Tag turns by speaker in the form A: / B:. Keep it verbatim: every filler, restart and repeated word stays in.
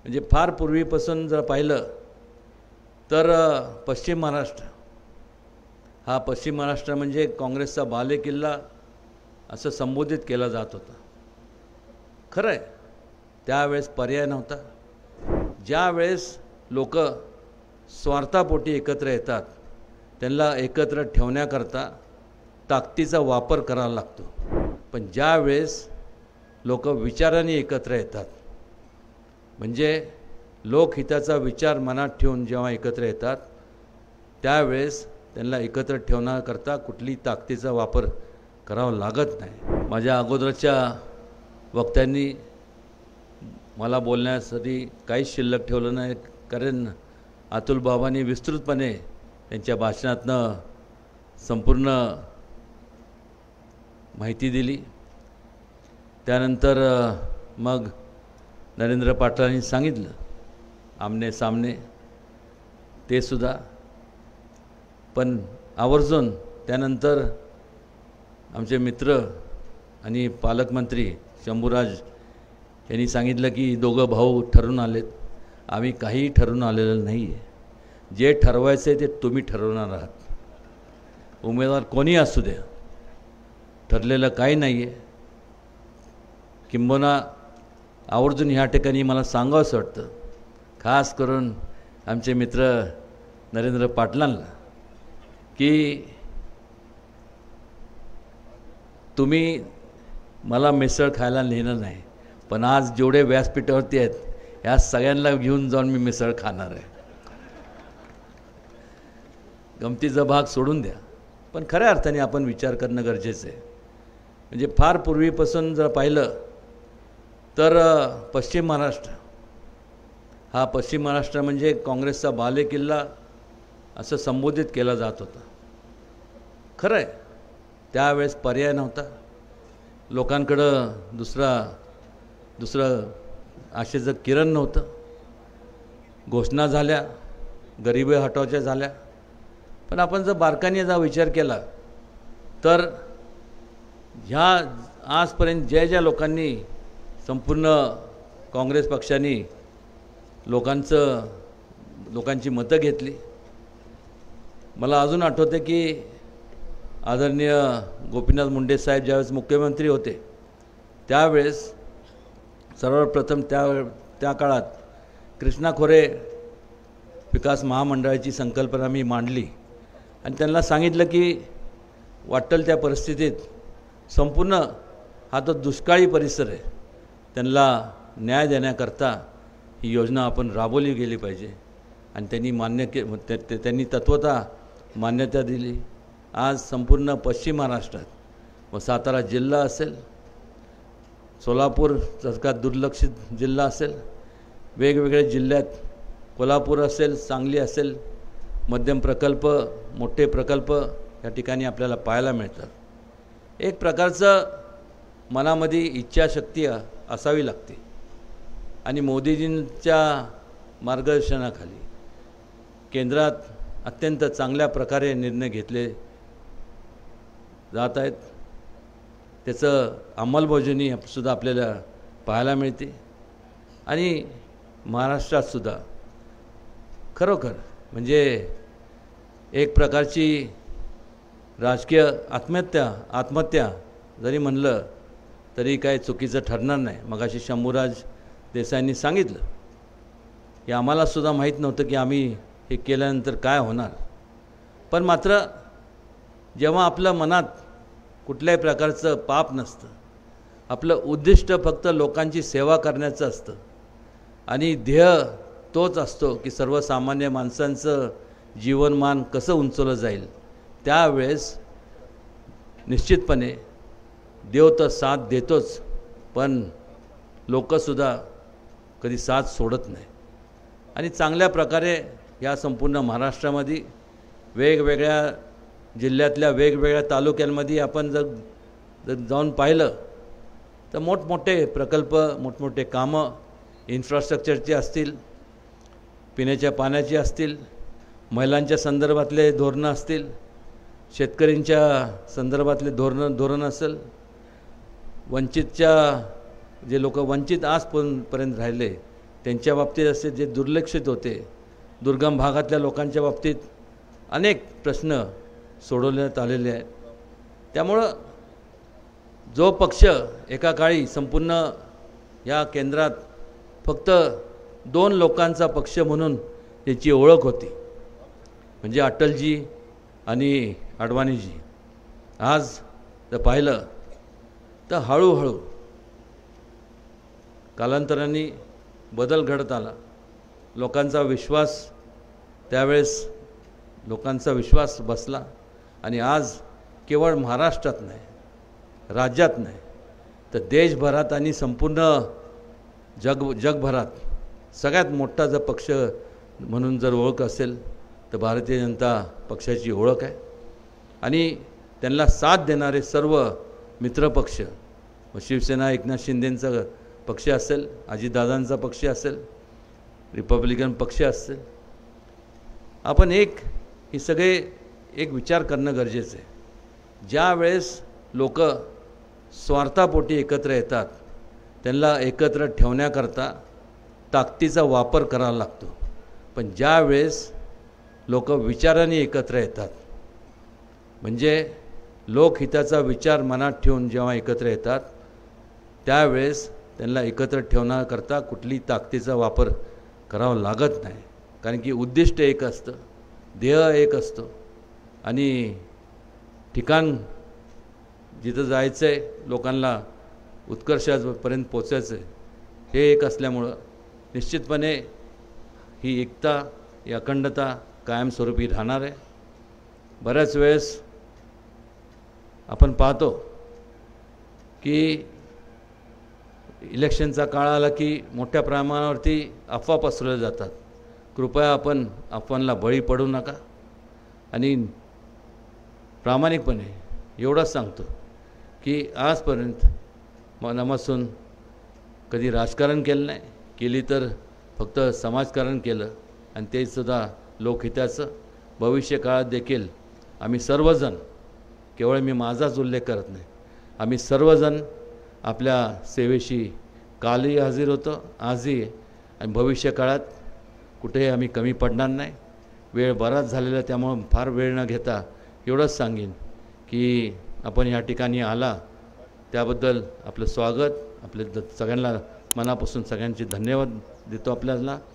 A: म्हणजे फार पूर्वीपासून जर पाहिलं तर पश्चिम महाराष्ट्र हा पश्चिम महाराष्ट्र म्हणजे काँग्रेसचा बालेकिल्ला असं संबोधित केला जात होता. खरं आहे, त्यावेळेस पर्याय नव्हता. ज्यावेळेस लोक स्वार्थापोटी एकत्र येतात त्यांना एकत्र ठेवण्याकरता ताकदीचा वापर करावा लागतो. पण ज्यावेळेस लोक विचाराने एकत्र येतात म्हणजे लोकहिताचा विचार मनात ठेवून जेव्हा एकत्र येतात त्यावेळेस त्यांना एकत्र ठेवण्याकरता कुठली ताकदीचा वापर करावा लागत नाही. माझ्या अगोदरच्या वक्त्यांनी मला बोलण्यासाठी काहीच शिल्लक ठेवलं नाही, कारण अतुल बाबांनी विस्तृतपणे त्यांच्या भाषणातनं संपूर्ण माहिती दिली. त्यानंतर मग नरेंद्र पाटलांनी सांगितलं आमने सामने ते सुद्धा. पण आवर्जून त्यानंतर आमचे मित्र आणि पालकमंत्री शंभूराज यांनी सांगितलं की दोघं भाऊ ठरून आलेत. आम्ही काही ठरून आलेलं नाही आहे. जे ठरवायचं आहे ते तुम्ही ठरवणार आहात. उमेदवार कोणी असू द्या, ठरलेलं काही नाही आहे. किंबहुना आवर्जून ह्या ठिकाणी मला सांगावंसं वाटतं, खास करून आमचे मित्र नरेंद्र पाटलांना, की तुम्ही मला मिसळ खायला नेलं नाही, पण आज जेवढे व्यासपीठावरती आहेत ह्या सगळ्यांना घेऊन जाऊन मी मिसळ खाणार आहे. गमतीचा भाग सोडून द्या, पण खऱ्या अर्थाने आपण विचार करणं गरजेचं आहे. म्हणजे फार पूर्वीपासून जर पाहिलं तर पश्चिम महाराष्ट्र हा पश्चिम महाराष्ट्र म्हणजे काँग्रेसचा बालेकिल्ला असं संबोधित केला जात होता. खरं आहे, त्यावेळेस पर्याय नव्हता. लोकांकडं दुसरा दुसरं आशेचं किरण नव्हतं. घोषणा झाल्या, गरिबी हटवायच्या झाल्या, पण आपण जर बारकाईने जर विचार केला तर ह्या आजपर्यंत ज्या ज्या लोकांनी संपूर्ण काँग्रेस पक्षाने लोकांचं लोकांची मतं घेतली, मला अजून आठवते की आदरणीय गोपीनाथ मुंडे साहेब ज्यावेळेस मुख्यमंत्री होते त्यावेळेस सर्वप्रथम त्या त्या काळात कृष्णा खोरे विकास महामंडळाची संकल्पना मी मांडली आणि त्यांना सांगितलं की वाटेल त्या परिस्थितीत संपूर्ण हा तो दुष्काळी परिसर आहे, त्यांना न्याय देण्याकरता ही योजना आपण राबवली गेली पाहिजे. आणि त्यांनी मान्य के त्यांनी तत्वतः मान्यता दिली. आज संपूर्ण पश्चिम महाराष्ट्रात व सातारा जिल्हा असेल, सोलापूर सारखा दुर्लक्षित जिल्हा असेल, वेगवेगळ्या जिल्ह्यात कोल्हापूर असेल, सांगली असेल, मध्यम प्रकल्प, मोठे प्रकल्प या ठिकाणी आपल्याला पाहायला मिळतात. एक प्रकारचं मनामध्ये इच्छाशक्ती असावी लागते आणि मोदीजींच्या मार्गदर्शनाखाली केंद्रात अत्यंत चांगल्या प्रकारे निर्णय घेतले जात आहेत. त्याचं अंमलबजावणी सुद्धा आपल्याला पाहायला मिळते. आणि महाराष्ट्रात सुद्धा खरोखर म्हणजे एक प्रकारची राजकीय आत्महत्या आत्महत्या जरी म्हणलं तरी काय चुकीचं ठरणार नाही. मगाशी शंभूराज देसाईंनी सांगितलं की आम्हालासुद्धा माहीत नव्हतं की आम्ही हे केल्यानंतर काय होणार. पण मात्र जेव्हा आपल्या मनात कुठल्याही प्रकारचं पाप नसतं, आपलं उद्दिष्ट फक्त लोकांची सेवा करण्याचं असतं आणि ध्येय तोच असतो की सर्वसामान्य माणसांचं जीवनमान कसं उंचवलं जाईल, त्यावेळेस निश्चितपणे देव तर साथ देतोच, पण लोकसुद्धा कधी साथ सोडत नाही. आणि चांगल्या प्रकारे या संपूर्ण महाराष्ट्रामध्ये वेगवेगळ्या जिल्ह्यातल्या वेगवेगळ्या तालुक्यांमध्ये आपण जर जर जाऊन पाहिलं तर मोठमोठे प्रकल्प, मोठमोठे कामं इन्फ्रास्ट्रक्चरचे असतील, पिण्याच्या पाण्याची असतील, महिलांच्या संदर्भातले धोरणं असतील, शेतकऱ्यांच्या संदर्भातले धोरणं धोरण असेल, वंचितच्या जे लोक वंचित आजपर्यंत राहिले त्यांच्या बाबतीत असे जे दुर्लक्षित होते, दुर्गम भागातल्या लोकांच्या बाबतीत अनेक प्रश्न सोडवण्यात आलेले आहेत. त्यामुळं जो पक्ष एका काळी संपूर्ण या केंद्रात फक्त दोन लोकांचा पक्ष म्हणून त्याची ओळख होती, म्हणजे अटलजी आणि अडवाणीजी, आज जर पाहिलं तर हळूहळू कालांतराने बदल घडत आला. लोकांचा विश्वास त्यावेळेस लोकांचा विश्वास बसला आणि आज केवळ महाराष्ट्रात नाही, राज्यात नाही, तर देशभरात आणि संपूर्ण जग जगभरात सगळ्यात मोठा जर पक्ष म्हणून जर ओळख असेल तर भारतीय जनता पक्षाची ओळख आहे. आणि त्यांना साथ देणारे सर्व मित्रपक्ष, शिवसेना एकनाथ शिंदेंचा पक्ष असेल, अजितदादांचा पक्ष असेल, रिपब्लिकन पक्ष असेल, आपण एक हे सगळे एक विचार करणं गरजेचं आहे. ज्या वेळेस लोक स्वार्थापोटी एकत्र येतात, त्यांना एकत्र ठेवण्याकरता ताकदीचा वापर करावा लागतो. पण ज्या वेळेस लोक विचाराने एकत्र येतात, म्हणजे लोकहिताचा विचार मनात ठेवून जेव्हा एकत्र येतात, त्यावेळेस त्यांना एकत्र ठेवण्याकरता कुठली ताकदीचा वापर करावा लागत नाही. कारण की उद्दिष्ट एक असतं, ध्येय एक असतो आणि ठिकाण जिथं जायचं आहे, लोकांना उत्कर्षापर्यंत पोचायचं आहे, हे एक असल्यामुळं निश्चितपणे ही एकता, ही अखंडता कायमस्वरूपी राहणार आहे. बऱ्याच वेळेस आपण पाहतो की इलेक्शनचा काळ आला की मोठ्या प्रमाणावरती अफवा पसरवल्या जातात. कृपया आपण अफवांना बळी पडू नका. आणि प्रामाणिकपणे एवढंच सांगतो की आजपर्यंत मनापासून कधी राजकारण केलं नाही, केली तर फक्त समाजकारण केलं, आणि तेसुद्धा लोकहिताचं. भविष्यकाळात देखील आम्ही सर्वजण, केवळ मी माझाच उल्लेख करत नाही, आम्ही सर्वजण आपल्या सेवेशी कालही हजर होतो, आजही, आणि भविष्यकाळात कुठेही आम्ही कमी पडणार नाही. वेळ बराच झालेला, त्यामुळं फार वेळ न घेता एवढंच सांगेन की आपण ह्या ठिकाणी आला त्याबद्दल आपलं स्वागत, आपले द सगळ्यांना मनापासून सगळ्यांचे धन्यवाद देतो आपल्याला.